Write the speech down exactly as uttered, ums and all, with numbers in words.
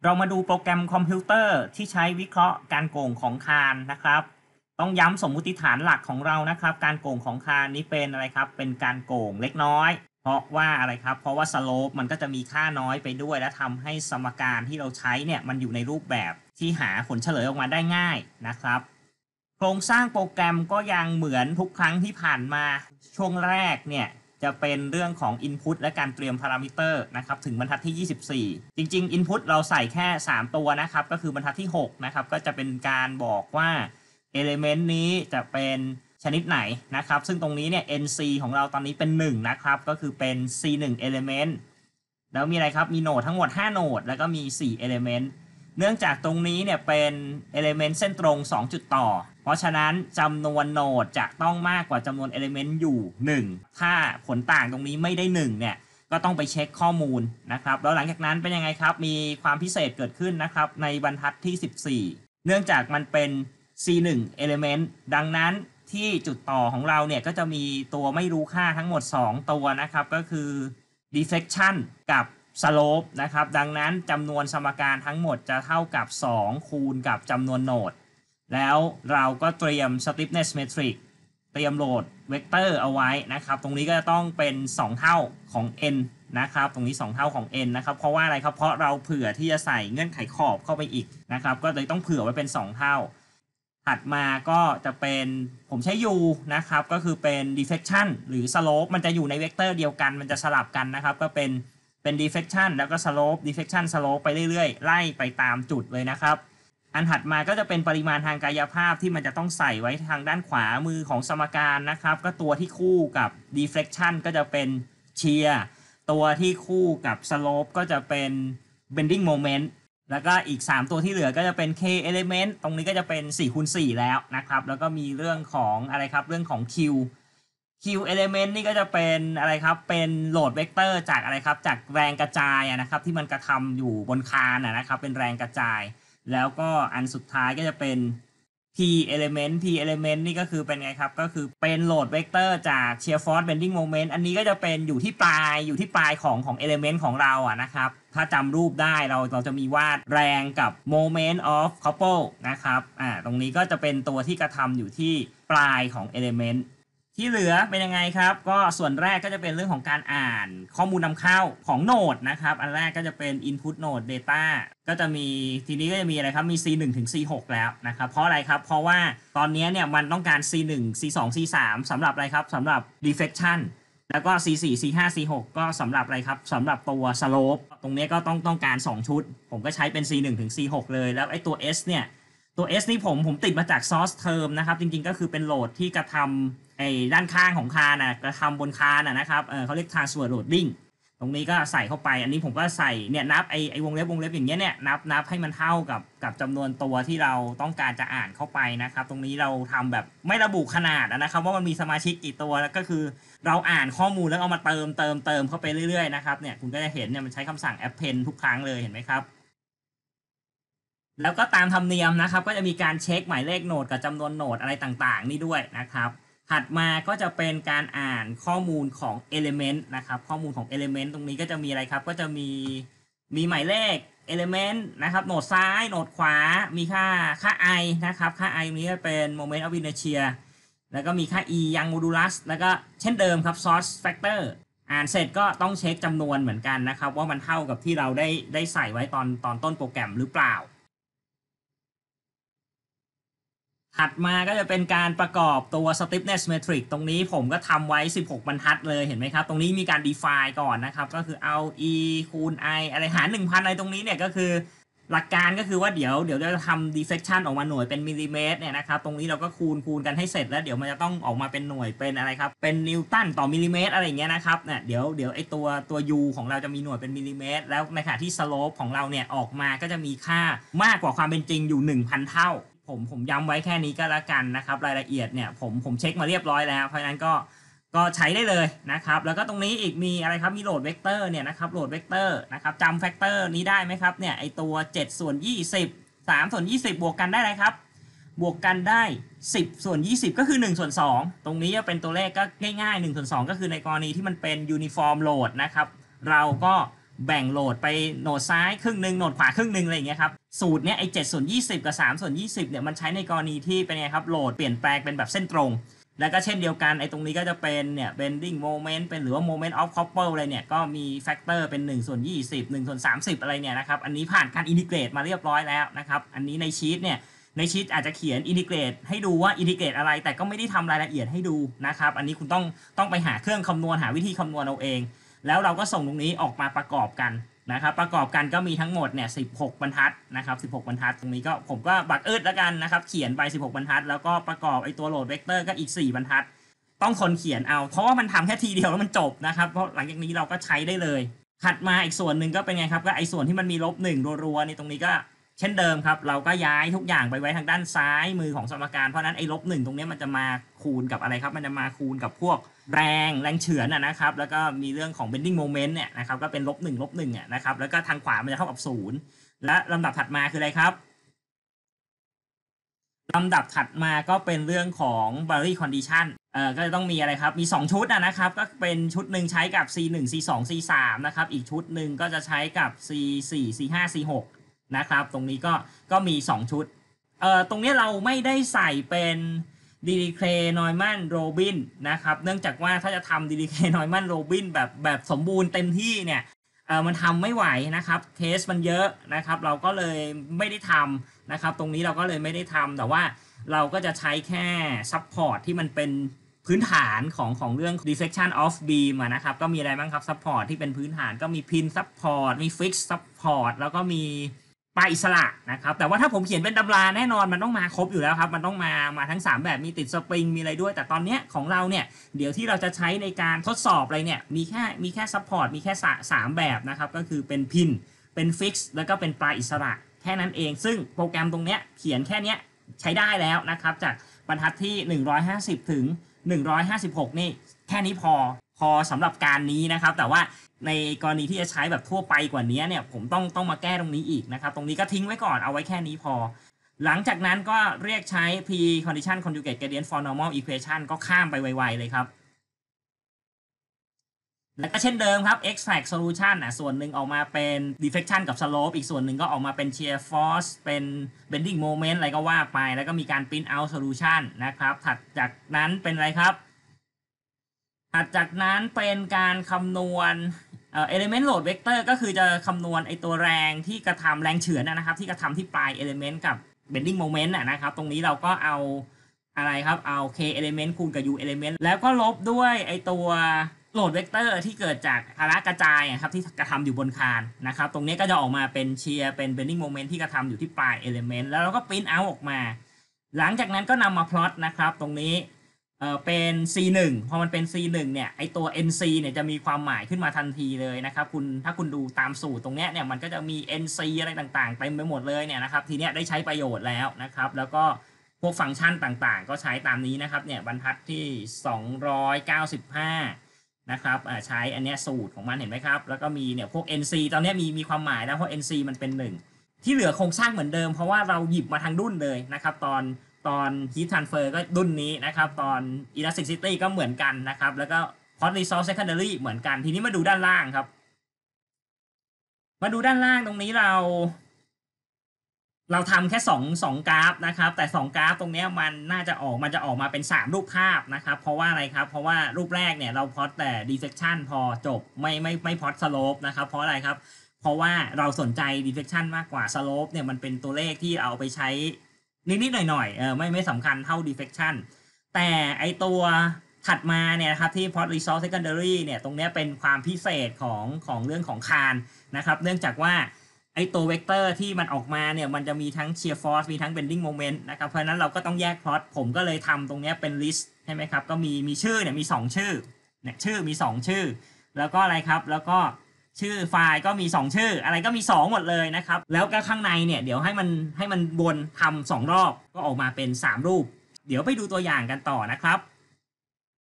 เรามาดูโปรแกรมคอมพิวเตอร์ที่ใช้วิเคราะห์การโก่งของคานนะครับต้องย้ำสมมุติฐานหลักของเรานะครับการโก่งของคานนี้เป็นอะไรครับเป็นการโก่งเล็กน้อยเพราะว่าอะไรครับเพราะว่าสโลปมันก็จะมีค่าน้อยไปด้วยและทำให้สมการที่เราใช้เนี่ยมันอยู่ในรูปแบบที่หาผลเฉลยออกมาได้ง่ายนะครับโครงสร้างโปรแกรมก็ยังเหมือนทุกครั้งที่ผ่านมาช่วงแรกเนี่ยจะเป็นเรื่องของ Input และการเตรียมพารามิเตอร์นะครับถึงบรรทัดที่ยี่สิบสี่จริงๆ Input เราใส่แค่สามตัวนะครับก็คือบรรทัดที่หกนะครับก็จะเป็นการบอกว่า Element นี้จะเป็นชนิดไหนนะครับซึ่งตรงนี้เนี่ย เอ็น ซี ของเราตอนนี้เป็นหนึ่งนะครับก็คือเป็น ซี หนึ่ง Element แล้วมีอะไรครับมีโหนดทั้งหมดห้าโหนดแล้วก็มีสี่ Element เนื่องจากตรงนี้เนี่ยเป็น Element เส้นตรงสองจุดต่อเพราะฉะนั้นจำนวนโหนดจะต้องมากกว่าจำนวน Element อยู่หนึ่งถ้าผลต่างตรงนี้ไม่ได้หนึ่งเนี่ยก็ต้องไปเช็คข้อมูลนะครับแล้วหลังจากนั้นเป็นยังไงครับมีความพิเศษเกิดขึ้นนะครับในบรรทัดที่สิบสี่เนื่องจากมันเป็น ซี หนึ่ง Element ดังนั้นที่จุดต่อของเราเนี่ยก็จะมีตัวไม่รู้ค่าทั้งหมดสองตัวนะครับก็คือ deflection กับ slope นะครับดังนั้นจำนวนสมการทั้งหมดจะเท่ากับสองคูณกับจำนวนโหนดแล้วเราก็เตรียม stiffness metric เตรียมโหลดเวกเตอร์เอาไว้นะครับตรงนี้ก็จะต้องเป็นสองเท่าของ n นะครับตรงนี้สองเท่าของ n นะครับเพราะว่าอะไรครับเพราะเราเผื่อที่จะใส่เงื่อนไขขอบเข้าไปอีกนะครับก็เลยต้องเผื่อไว้เป็นสองเท่าถัดมาก็จะเป็นผมใช้ u นะครับก็คือเป็น deflection หรือ slope มันจะอยู่ในเวกเตอร์เดียวกันมันจะสลับกันนะครับก็เป็นเป็น deflection แล้วก็ slope deflection slope ไปเรื่อยๆไล่ไปตามจุดเลยนะครับอันถัดมาก็จะเป็นปริมาณทางกายภาพที่มันจะต้องใส่ไว้ทางด้านขวามือของสมการนะครับก็ตัวที่คู่กับ deflection ก็จะเป็น shear ตัวที่คู่กับ slope ก็จะเป็น bending moment แล้วก็อีกสามตัวที่เหลือก็จะเป็น k element ตรงนี้ก็จะเป็นสี่คูณสี่แล้วนะครับแล้วก็มีเรื่องของอะไรครับเรื่องของ q q element นี่ก็จะเป็นอะไรครับเป็นโหลดเวกเตอร์จากอะไรครับจากแรงกระจายนะครับที่มันกระทำอยู่บนคานนะครับเป็นแรงกระจายแล้วก็อันสุดท้ายก็จะเป็น p element p element นี่ก็คือเป็นไงครับก็คือเป็นโหลดเวกเตอร์จาก shear force bending moment อันนี้ก็จะเป็นอยู่ที่ปลายอยู่ที่ปลายของของ element ของเราอ่ะนะครับถ้าจำรูปได้เราเราจะมีวาดแรงกับ moment of couple นะครับอ่าตรงนี้ก็จะเป็นตัวที่กระทำอยู่ที่ปลายของ elementที่เหลือเป็นยังไงครับก็ส่วนแรกก็จะเป็นเรื่องของการอ่านข้อมูลนำเข้าของโหนดนะครับอันแรกก็จะเป็น input node data ก็จะมีทีนี้ก็จะมีอะไรครับมี ซี หนึ่ง ถึง ซี หก แล้วนะครับเพราะอะไรครับเพราะว่าตอนนี้เนี่ยมันต้องการ ซี หนึ่ง ซี สอง ซี สาม สำหรับอะไรครับสำหรับ deflection แล้วก็ ซี สี่ ซี ห้า ซี หก ก็สำหรับอะไรครับสำหรับตัว slope ตรงนี้ก็ต้องต้องการสองชุดผมก็ใช้เป็น ซี หนึ่ง ถึง ซี หก เลยแล้วไอ้ตัว S เนี่ยตัว S นี่ผมผมติดมาจาก source term นะครับจริงๆก็คือเป็นโหลดที่กระทำไอ้ด้านข้างของคานนะกระทำบนคานนะนะครับเออเขาเรียก transfer loading ตรงนี้ก็ใส่เข้าไปอันนี้ผมก็ใส่เนี่ยนับไอ้ไอ้วงเล็บวงเล็บอย่างเงี้ยเนี่ยนับนับให้มันเท่ากับกับจำนวนตัวที่เราต้องการจะอ่านเข้าไปนะครับตรงนี้เราทำแบบไม่ระบุขนาดนะครับว่ามันมีสมาชิกกี่ตัวแล้วก็คือเราอ่านข้อมูลแล้วเอามาเติมเติมเติมเข้าไปเรื่อยๆนะครับเนี่ยคุณก็จะเห็นเนี่ยมันใช้คำสั่ง append ทุกครั้งเลยเห็นไหมครับแล้วก็ตามธรรมเนียมนะครับก็จะมีการเช็คหมายเลขโหนดกับจำนวนโหนดอะไรต่างๆนี่ด้วยนะครับถัดมาก็จะเป็นการอ่านข้อมูลของ element นะครับข้อมูลของ element ตรงนี้ก็จะมีอะไรครับก็จะมีมีหมายเลข element นะครับโหนดซ้ายโหนดขวามีค่าค่า i นะครับค่า i นี้ก็เป็น moment of inertia แล้วก็มีค่า e young modulus แล้วก็เช่นเดิมครับ source factor อ่านเสร็จก็ต้องเช็คจำนวนเหมือนกันนะครับว่ามันเท่ากับที่เราได้ได้ใส่ไว้ตอนตอนต้นโปรแกรมหรือเปล่าถัดมาก็จะเป็นการประกอบตัว stiffness metric ตรงนี้ผมก็ทำไว้สิบหกบรรทัดเลยเห็นไหมครับตรงนี้มีการ define ก่อนนะครับก็คือเอา e คูณ i อะไรหาร หนึ่งพัน อะไรตรงนี้เนี่ยก็คือหลักการก็คือว่าเดี๋ยวเดี๋ยวจะทำ deflection ออกมาหน่วยเป็นมิลลิเมตรเนี่ยนะครับตรงนี้เราก็คูณคูณกันให้เสร็จแล้วเดี๋ยวมันจะต้องออกมาเป็นหน่วยเป็นอะไรครับเป็นนิวตันต่อมิลลิเมตรอะไรอย่างเงี้ยนะครับเนี่ยเดี๋ยวเดี๋ยวไอตัวตัว u ของเราจะมีหน่วยเป็นมิลลิเมตรแล้วในขณะที่ slope ของเราเนี่ยออกมาก็จะมีค่ามากกว่าความเป็นจริงอยู่ หนึ่งพัน เท่าผมผมย้ำไว้แค่นี้ก็แล้วกันนะครับรายละเอียดเนี่ยผมผมเช็คมาเรียบร้อยแล้วเพราะฉะนั้นก็ก็ใช้ได้เลยนะครับแล้วก็ตรงนี้อีกมีอะไรครับมีโหลดเวกเตอร์เนี่ยนะครับโหลดเวกเตอร์นะครับจำแฟกเตอร์นี้ได้ไหมครับเนี่ยไอตัวเจ็ดส่วนยี่สิบ สามส่วนยี่สิบบวกกันได้เลยครับบวกกันได้สิบส่วนยี่สิบก็คือหนึ่งส่วนสองตรงนี้จะเป็นตัวเลขก็ง่ายๆหนึ่งส่วนสองก็คือในกรณีที่มันเป็นยูนิฟอร์มโหลดนะครับเราก็แบ่งโหลดไปโหนดซ้ายครึ่งหนึ่งโหนดขวาครึ่งหนึ่งอะไรอย่างเงี้ยครับสูตรเนี้ยไอ้เจ็ดส่วนยี่สิบกับสามส่วนยี่สิบเนี่ยมันใช้ในกรณีที่เป็นไงครับโหลดเปลี่ยนแปลงเป็นแบบเส้นตรงแล้วก็เช่นเดียวกันไอ้ตรงนี้ก็จะเป็นเนี่ย bending moment เป็นหรือว่า moment of couple อะไรเนี่ยก็มี factor เป็นหนึ่งส่วนยี่สิบ หนึ่งส่วนสามสิบอะไรเนี่ยนะครับอันนี้ผ่านการอินทิเกรตมาเรียบร้อยแล้วนะครับอันนี้ในชีตเนี่ยในชีตอาจจะเขียนอินทิเกรตให้ดูว่าอินทิเกรตอะไรแต่ก็ไม่ได้ทำรายละเอียดให้ดูนะครับอันนี้คุณต้องต้องไปหาเครื่องคำนวณหาวิธีคำนวณเอาเองแล้วเราก็ส่งตรงนี้ออกมาประกอบกันนะครับประกอบกันก็มีทั้งหมดเนี่ยสิบหกบรรทัดนะครับสิบหกบรรทัดตรงนี้ก็ผมก็บักเอิดแล้วกันนะครับเขียนไปสิบหกบรรทัดแล้วก็ประกอบไอ้ตัวโหลดเวกเตอร์ก็อีกสี่บรรทัดต้องคนเขียนเอาเพราะว่ามันทำแค่ทีเดียวแล้วมันจบนะครับเพราะหลังจากนี้เราก็ใช้ได้เลยถัดมาอีกส่วนหนึ่งก็เป็นไงครับก็ไอ้ส่วนที่มันมีลบหนึ่งรัวๆนี่ตรงนี้ก็เช่นเดิมครับเราก็ย้ายทุกอย่างไปไว้ทางด้านซ้ายมือของสมการเพราะนั้นไอ้ลบหนึ่งตรงนี้มันจะมาคูณกับอะไรครับมันจะมาคูณกับพวกแรงแรงเฉือนนะครับแล้วก็มีเรื่องของ bending moment เนี่ยนะครับก็เป็นลบหนึ่งลบหนึ่งนะครับแล้วก็ทางขวามันจะเท่ากับศูนย์และลำดับถัดมาคืออะไรครับลำดับถัดมาก็เป็นเรื่องของ boundary condition เอ่อก็จะต้องมีอะไรครับมีสองชุดนะครับก็เป็นชุดหนึ่งใช้กับ ซี หนึ่ง ซี สอง ซี สาม นะครับอีกชุดหนึ่งก็จะใช้กับ ซี สี่ ซี ห้า ซี หกนะครับตรงนี้ก็ก็มีสองชุดเอ่อตรงนี้เราไม่ได้ใส่เป็นดีลีเครนอยมันโรบินนะครับเนื่องจากว่าถ้าจะทำดีลีเครนอยมันโรบินแบบแบบสมบูรณ์เต็มที่เนี่ยเออมันทำไม่ไหวนะครับเคสมันเยอะนะครับเราก็เลยไม่ได้ทำนะครับตรงนี้เราก็เลยไม่ได้ทำแต่ว่าเราก็จะใช้แค่ซัพพอร์ตที่มันเป็นพื้นฐานของของเรื่อง deflection of beam นะครับก็มีอะไรบ้างครับซัพพอร์ตที่เป็นพื้นฐานก็มี pin support มี fix support แล้วก็มีปลายอิสระนะครับแต่ว่าถ้าผมเขียนเป็นตำราแน่นอนมันต้องมาครบอยู่แล้วครับมันต้องมามาทั้งสามแบบมีติดสปริงมีอะไรด้วยแต่ตอนนี้ของเราเนี่ยเดี๋ยวที่เราจะใช้ในการทดสอบอะไรเนี่ยมีแค่มีแค่ซัพพอร์ตมีแค่สามแบบนะครับก็คือเป็นพินเป็นฟิกซ์แล้วก็เป็นปลายอิสระแค่นั้นเองซึ่งโปรแกรมตรงเนี้ยเขียนแค่เนี้ยใช้ได้แล้วนะครับจากบรรทัดที่หนึ่งร้อยห้าสิบถึงหนึ่งร้อยห้าสิบหกนี่แค่นี้พอพอสำหรับการนี้นะครับแต่ว่าในกรณีที่จะใช้แบบทั่วไปกว่านี้เนี่ยผมต้องต้องมาแก้ตรงนี้อีกนะครับตรงนี้ก็ทิ้งไว้ก่อนเอาไว้แค่นี้พอหลังจากนั้นก็เรียกใช้ pre-condition conjugate gradient for normal equation ก็ข้ามไปไวๆเลยครับแล้วก็เช่นเดิมครับ extract solution อ่ะส่วนหนึ่งออกมาเป็น deflection กับ slope อีกส่วนหนึ่งก็ออกมาเป็น shear force เป็น bending moment อะไรก็ว่าไปแล้วก็มีการ print out solution นะครับถัดจากนั้นเป็นอะไรครับถัดจากนั้นเป็นการคำนวณเอ่อ element load vector ก็คือจะคำนวณไอตัวแรงที่กระทำแรงเฉือนนะครับที่กระทำที่ปลาย element กับ bending moment นะครับตรงนี้เราก็เอาอะไรครับเอา k element คูณกับ u element แล้วก็ลบด้วยไอตัวโหลดเวกเตอร์ที่เกิดจากภาระกระจายครับที่กระทำอยู่บนคานนะครับตรงนี้ก็จะออกมาเป็นเชียร์เป็น bending moment ที่กระทำอยู่ที่ปลาย element แล้วเราก็ print out ออกมาหลังจากนั้นก็นำมาพลอตนะครับตรงนี้เอ่อเป็น ซี หนึ่ง พอมันเป็น ซี หนึ่ง เนี่ยไอตัว เอ็น ซี เนี่ยจะมีความหมายขึ้นมาทันทีเลยนะครับคุณถ้าคุณดูตามสูตรตรงเนี้ยเนี่ยมันก็จะมี เอ็น ซี อะไรต่างๆเต็มไปหมดเลยเนี่ยนะครับทีเนี้ยได้ใช้ประโยชน์แล้วนะครับแล้วก็พวกฟังก์ชันต่างๆก็ใช้ตามนี้นะครับเนี่ยบรรทัดที่สองร้อยเก้าสิบห้านะครับใช้อันนี้สูตรของมันเห็นไหมครับแล้วก็มีเนี่ยพวก เอ็น ซี ตอนนี้มีมีความหมายแล้วเพราะ เอ็น ซี มันเป็นหนึ่งที่เหลือโครงสร้างเหมือนเดิมเพราะว่าเราหยิบมาทางดุ้นเลยนะครับตอนตอน heat transfer ก็ดุ้นนี้นะครับตอน elasticity ก็เหมือนกันนะครับแล้วก็ hot resource secondary เหมือนกันทีนี้มาดูด้านล่างครับมาดูด้านล่างตรงนี้เราเราทำแค่สอง สองกราฟนะครับแต่สองกราฟตรงนี้มันน่าจะออกมันจะออกมาเป็นสามรูปภาพนะครับเพราะว่าอะไรครับเพราะว่ารูปแรกเนี่ยเราพอตแต่ deflection พอจบไม่ไม่ไม่พอต slope นะครับเพราะอะไรครับเพราะว่าเราสนใจ deflection มากกว่า slope เนี่ยมันเป็นตัวเลขที่เอาไปใช้นิดๆหน่อยๆเออไม่ไม่สำคัญเท่า deflection แต่ไอตัวถัดมาเนี่ยครับที่ port resource secondary เนี่ยตรงนี้เป็นความพิเศษของของเรื่องของคานนะครับเนื่องจากว่าไอตัวเวกเตอร์ที่มันออกมาเนี่ยมันจะมีทั้ง shear force มีทั้ง bending moment นะครับเพราะฉะนั้นเราก็ต้องแยกพลอตผมก็เลยทำตรงนี้เป็น list ใช่ไหมครับก็มีมีชื่อเนี่ยมีสองชื่อเนี่ยชื่อมีสองชื่อแล้วก็อะไรครับแล้วก็ชื่อไฟล์ก็มีสองชื่ออะไรก็มีสองหมดเลยนะครับแล้วก็ข้างในเนี่ยเดี๋ยวให้มันให้มันวนทำสองรอบก็ออกมาเป็นสามรูปเดี๋ยวไปดูตัวอย่างกันต่อนะครับ